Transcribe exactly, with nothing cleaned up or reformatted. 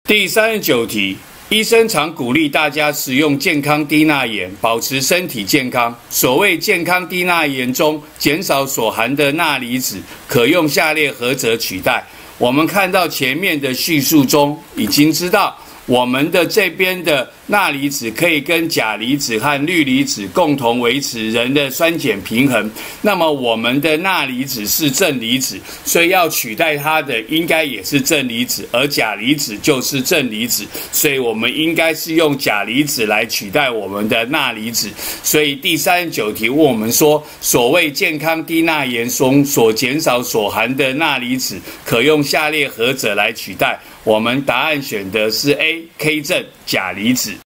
第三十九题，医生常鼓励大家食用健康低钠盐，保持身体健康。所谓健康低钠盐中减少所含的钠离子，可用下列何者取代？我们看到前面的叙述中已经知道，我们的这边的钠离子可以跟钾离子和氯离子共同维持人的酸碱平衡。那么我们的钠离子是正离子，所以要取代它的应该也是正离子，而钾离子就是正离子，所以我们应该是用钾离子来取代我们的钠离子。所以第三十九题问我们说，所谓健康低钠盐中所减少所含的钠离子，可用下列何者来取代？我们答案选的是 A， K 正钾离子。